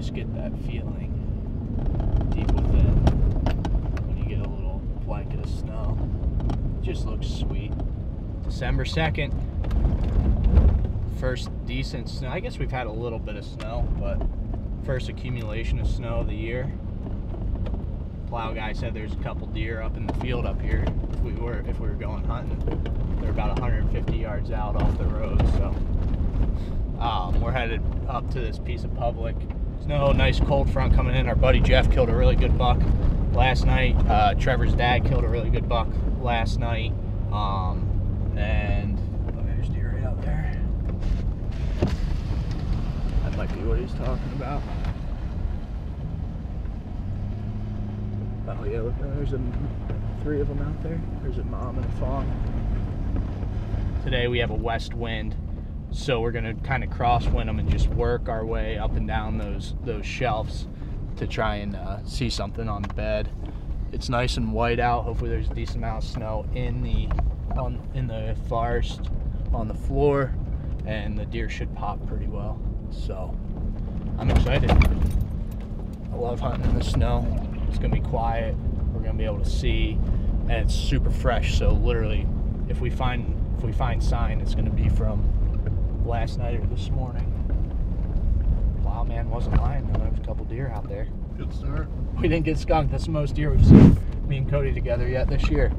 just get that feeling deep within when you get a little blanket of snow. It just looks sweet. December 2nd, first decent snow. I guess we've had a little bit of snow, but first accumulation of snow of the year. Plow guy said there's a couple deer up in the field up here if we were going hunting. They're about 150 yards out off the road, so we're headed up to this piece of public snow. Nice cold front coming in. Our buddy Jeff killed a really good buck last night. Trevor's dad killed a really good buck last night, and there's deer out there. That might be what he's talking about. Oh yeah, look, there's three of them out there. There's a mom and a fawn. Today we have a west wind, so we're gonna kind of crosswind them and just work our way up and down those shelves to try and see something on the bed. It's nice and white out. Hopefully there's a decent amount of snow in the forest on the floor, and the deer should pop pretty well. So I'm excited. I love hunting in the snow. It's gonna be quiet. We're gonna be able to see, and it's super fresh. So literally, if we find sign, it's gonna be from last night or this morning. Wow, man, wasn't lying though. There was a couple deer out there. Good start. We didn't get skunked. That's the most deer we've seen, me and Cody together, yet this year.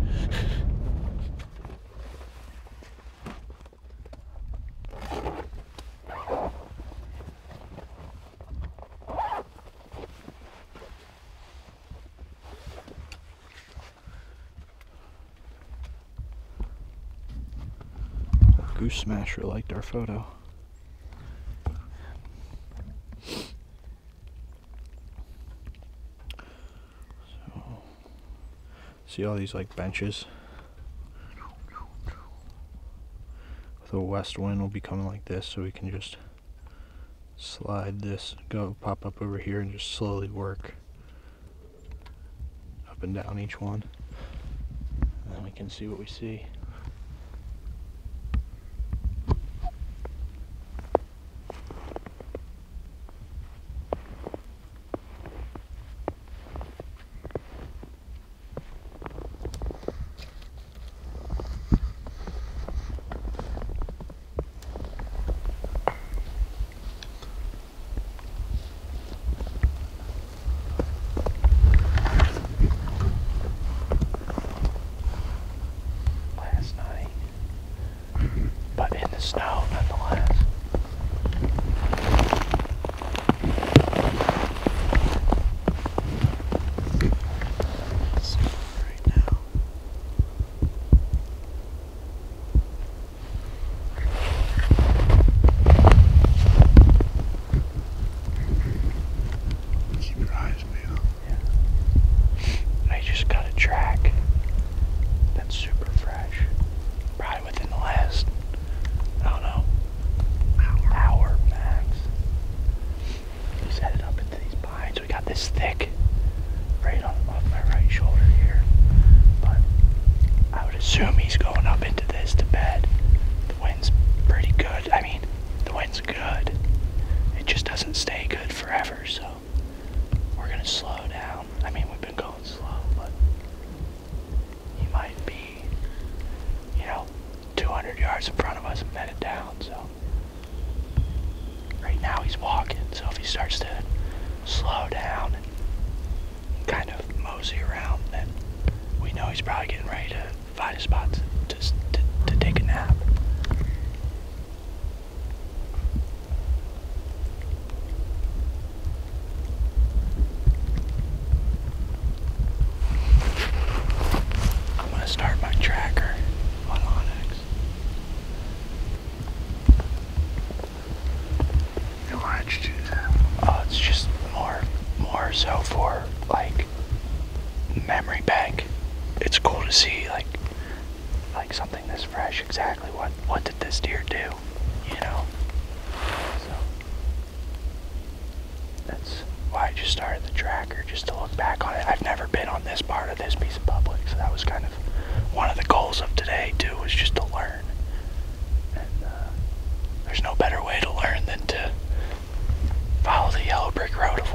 Goose Smasher liked our photo. So, see all these like benches? With a west wind will be coming like this, so we can just slide this, pop up over here and just slowly work up and down each one. And then we can see what we see. Snow nonetheless. Right now. Keep your eyes peeled. Yeah. I just got a track that's super fresh. Probably within the last, I don't know, hour max. He's headed up into these pines. We got this thick right off my right shoulder here, but I would assume he's going up into this to bed. The wind's pretty good. I mean, the wind's good. It just doesn't stay good forever, so we're gonna slow down. I mean, we've been going slow, but he might be, 200 yards in front of us and headed down, so right now he's walking, so if he starts to slow down and kind of mosey around, then we know he's probably getting ready to find a spot to take a nap. I'm gonna start my tracker on Onyx. Why'd you do that? Oh, it's just more so for like memory bank. It's cool to see like something this fresh. Exactly what did this deer do? So that's why I just started the tracker, just to look back on it. I've never been on this part of this piece of public, so that was kind of one of the goals of today too, was just to learn. And there's no better way to learn than to follow the yellow brick road of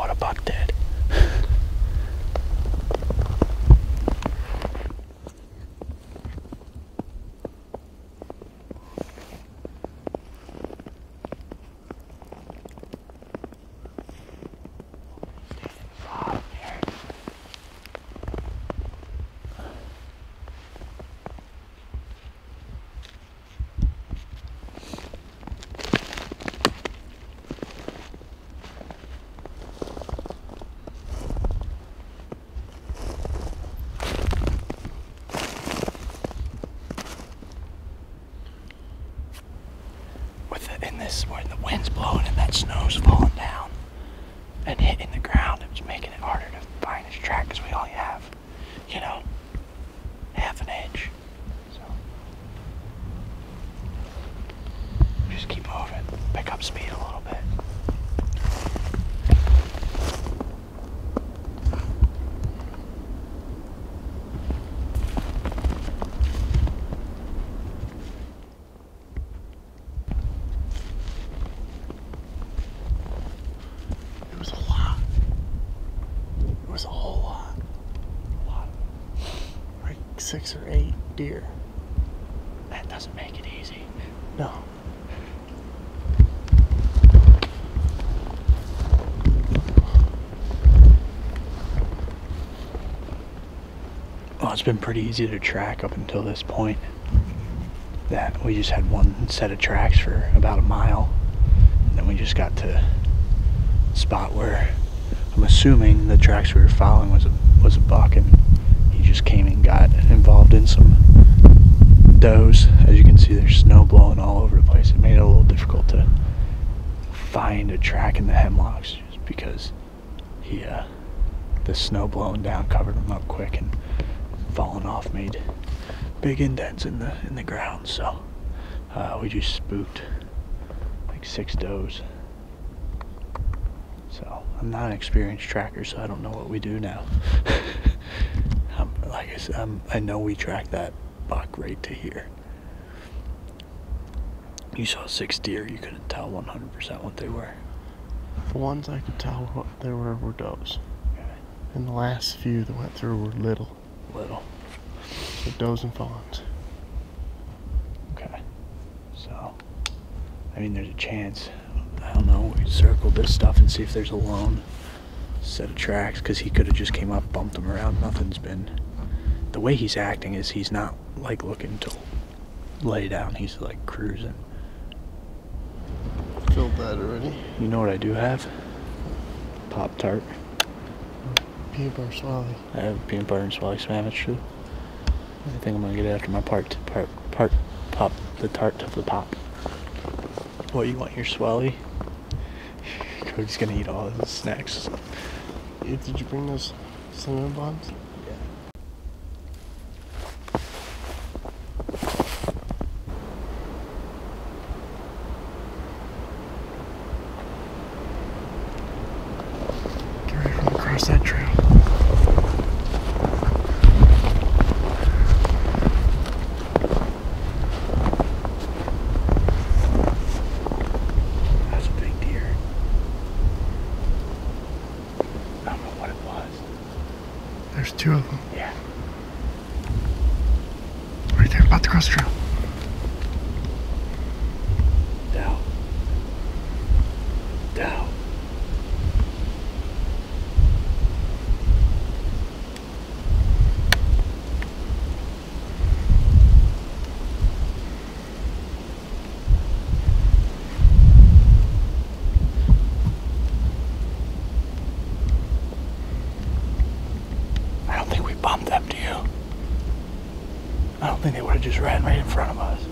when the wind's blowing and that snow's falling down and hitting the ground, it was making it harder to find his track because we only have, you know, half an inch. So just keep moving, pick up speed a little bit. It was a whole lot. Like 6 or 8 deer. That doesn't make it easy. No. Well, it's been pretty easy to track up until this point. That we just had one set of tracks for about a mile, and then we just got to a spot where I'm assuming the tracks we were following was a buck, and he just came and got involved in some does. As you can see, there's snow blowing all over the place. It made it a little difficult to find a track in the hemlocks just because the snow blowing down covered him up quick, and falling off made big indents in the ground. So we just spooked like 6 does. So I'm not an experienced tracker, so I don't know what we do now. Like I said, I know we tracked that buck right to here. You saw 6 deer, you couldn't tell 100% what they were. The ones I could tell what they were does. Okay. And the last few that went through were little. So does and fawns. Okay. So, I mean, there's a chance. I don't know. We circle this stuff and see if there's a lone set of tracks, because he could have just came up, bumped them around. Nothing's been. The way he's acting is he's not like looking to lay down. He's like cruising. Filled that already. You know what I do have? Pop-Tart. Peanut butter swally. I have peanut butter and swally sandwich too. I think I'm gonna get it after my pop the tart of the pop. What, you want your swally? Cody's gonna eat all of his snacks. Did you bring those cinnamon buns? Get ready to cross that trail. That's a big deer. I don't know what it was. There's 2 of them. Yeah. Right there, about to cross the trail. Dow. I don't think we bumped them, do you? I don't think they would have just ran right in front of us.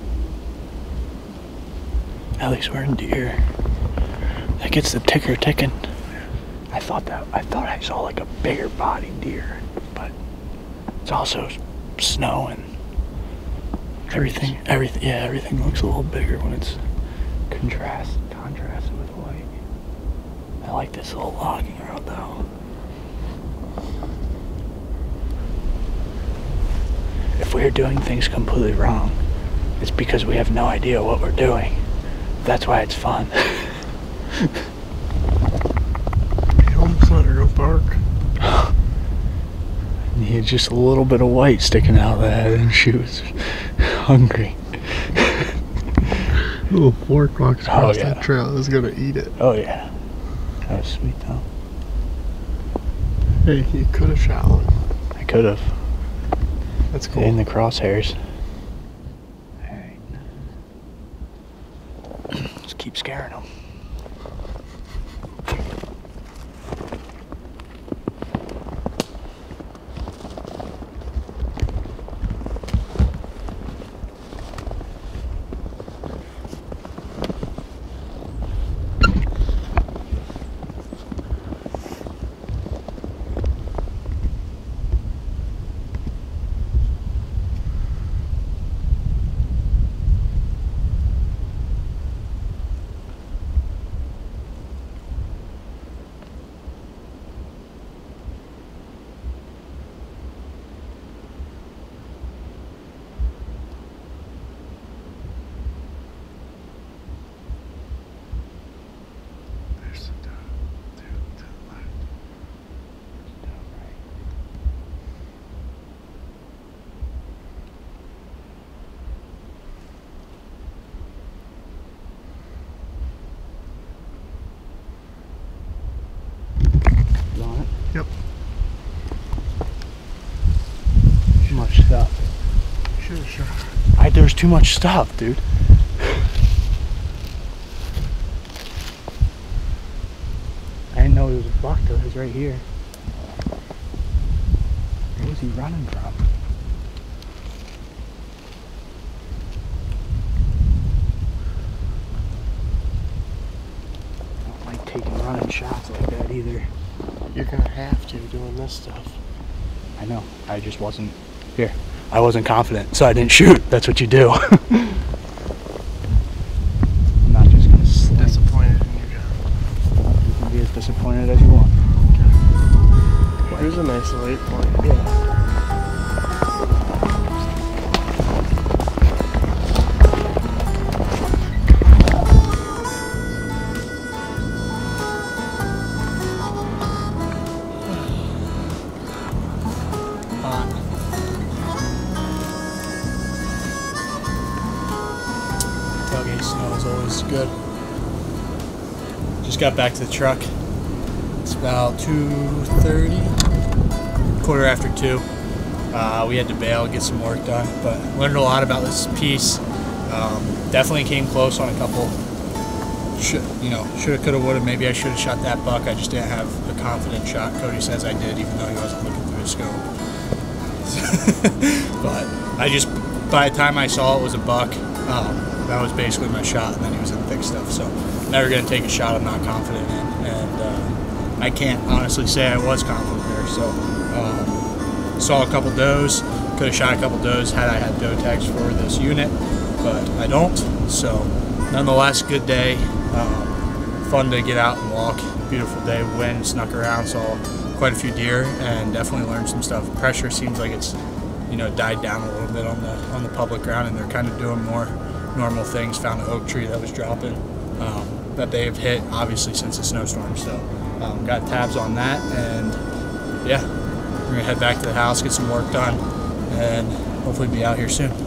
At least we're in deer. That gets the ticker ticking. I thought I saw like a bigger bodied deer, but it's also snow and everything. Everything looks a little bigger when it's contrasted with white. I like this little logging road though. If we're doing things completely wrong, it's because we have no idea what we're doing. That's why it's fun. You almost let her go bark. He had just a little bit of white sticking out of the head, and she was hungry. Little fork walks across yeah. that trail is gonna eat it. Oh yeah, that was sweet though. Hey, you could have shot one. I could have. That's cool. In the crosshairs. Alright. Let's keep scaring them. too much stuff, dude. I didn't know he was a buck till he was right here. Where was he running from? I don't like taking running shots like that either. You're gonna have to doing this stuff. I know. I just wasn't here. I wasn't confident, so I didn't shoot. That's what you do. I'm not just gonna sling. Disappointed in your gun. You can be as disappointed as you want. Here's a nice late point. Yeah. Tailgate snow is always good. Just got back to the truck. It's about 2:30, quarter after 2. We had to bail, get some work done, but learned a lot about this piece. Definitely came close on a couple. Shoulda, coulda, woulda. Maybe I should have shot that buck. I just didn't have a confident shot. Cody says I did, even though he wasn't looking through his scope. But by the time I saw it was a buck, that was basically my shot, and then he was in thick stuff. So never gonna take a shot I'm not confident in, and I can't honestly say I was confident there. So saw a couple does, could have shot a couple does had I had doe tags for this unit, but I don't. So nonetheless, good day. Fun to get out and walk. Beautiful day. Wind snuck around, saw quite a few deer, and definitely learned some stuff. Pressure seems like it's died down a little bit on the public ground, and they're kind of doing more normal things. Found an oak tree that was dropping that they have hit obviously since the snowstorm. So got tabs on that, and yeah, we're gonna head back to the house, get some work done, and hopefully be out here soon.